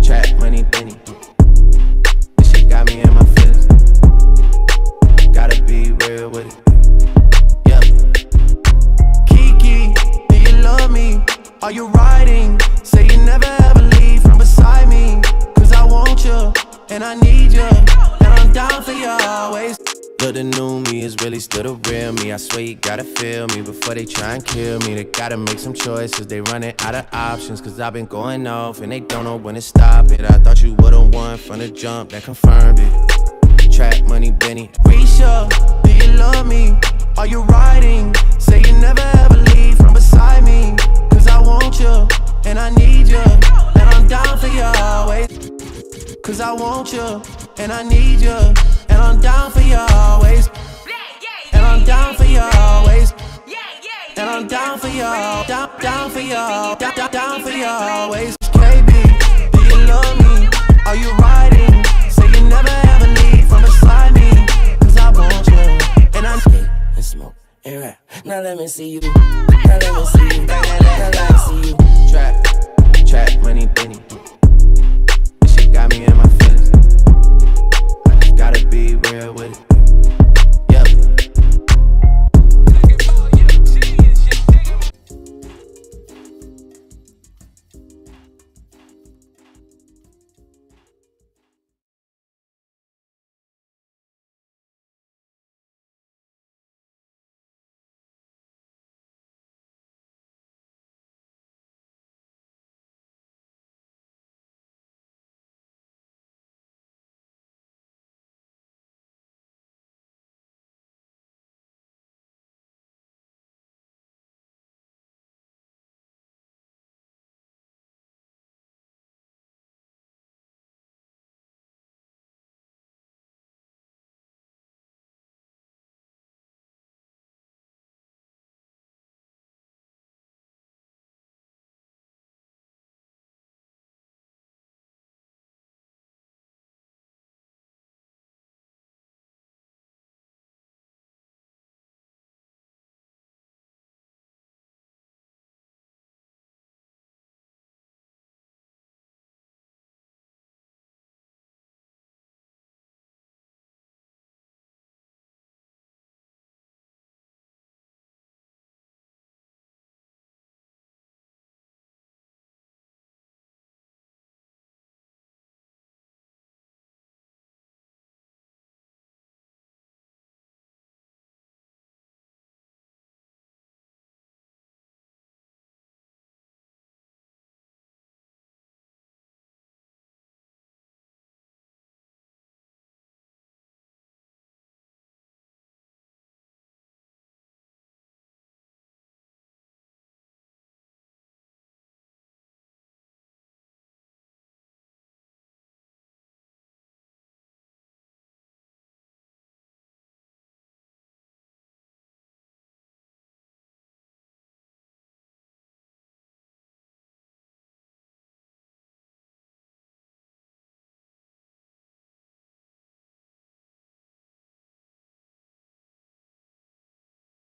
Trap money, Benny. This shit got me in my feelings. Gotta be real with it. Yeah. Kiki, do you love me? Are you riding? Say you never ever leave from beside me. Cause I want you, and I need you, and I'm down for you always. Look, the new me is really still the real me. I swear you gotta feel me before they try and kill me. They gotta make some choices, they running out of options. Cause I've been going off and they don't know when to stop it. I thought you would've won from the jump, that confirmed it. Trap money, Benny. Risha, do you love me? Are you riding? Say you never ever leave from beside me. Cause I want you, and I need you, and I'm down for you always. Cause I want you, and I need you, and I'm down for you always. And I'm down for you always. And I'm down for you, down for you, down for you always. KB, do you love me? Are you riding? Say you never ever leave from beside me. Cause I want you, and I skate and smoke and rap. Now let me see you. Now let me see you. Now let me see you.